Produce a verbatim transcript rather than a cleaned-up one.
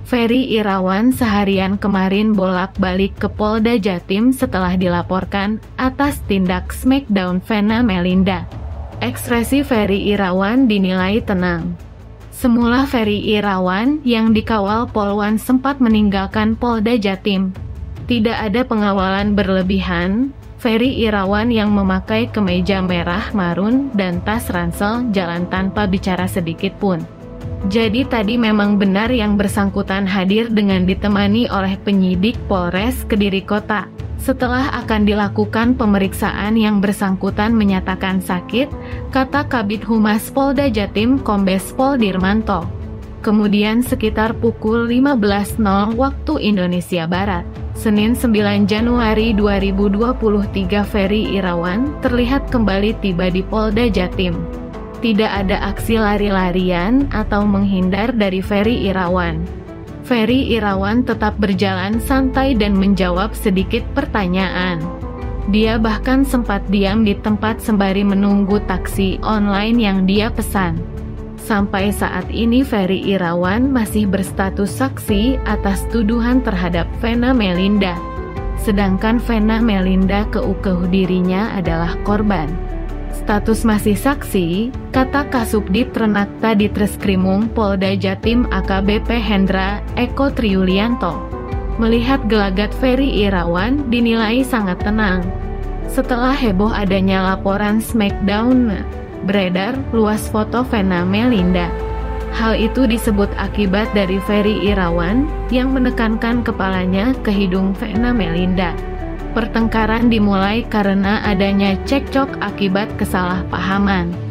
Ferry Irawan seharian kemarin bolak-balik ke Polda Jatim setelah dilaporkan atas tindak smackdown Vena Melinda. Ekspresi Ferry Irawan dinilai tenang. Semula Ferry Irawan yang dikawal Polwan sempat meninggalkan Polda Jatim. Tidak ada pengawalan berlebihan. Ferry Irawan yang memakai kemeja merah marun dan tas ransel jalan tanpa bicara sedikit pun. Jadi tadi memang benar yang bersangkutan hadir dengan ditemani oleh penyidik Polres Kediri Kota. Setelah akan dilakukan pemeriksaan yang bersangkutan menyatakan sakit, kata Kabid Humas Polda Jatim Kombes Pol Dirmanto. Kemudian sekitar pukul lima belas waktu Indonesia Barat, Senin sembilan Januari dua ribu dua puluh tiga, Ferry Irawan terlihat kembali tiba di Polda Jatim. Tidak ada aksi lari-larian atau menghindar dari Ferry Irawan. Ferry Irawan tetap berjalan santai dan menjawab sedikit pertanyaan. Dia bahkan sempat diam di tempat sembari menunggu taksi online yang dia pesan. Sampai saat ini Ferry Irawan masih berstatus saksi atas tuduhan terhadap Vena Melinda. Sedangkan Vena Melinda keukuh dirinya adalah korban. Status masih saksi, kata Kasubdit Renakta Ditreskrimum Polda Jatim A K B P Hendra Eko Triulianto. Melihat gelagat Ferry Irawan dinilai sangat tenang. Setelah heboh adanya laporan smackdown, beredar luas foto Vena Melinda. Hal itu disebut akibat dari Ferry Irawan yang menekankan kepalanya ke hidung Vena Melinda. Pertengkaran dimulai karena adanya cekcok akibat kesalahpahaman.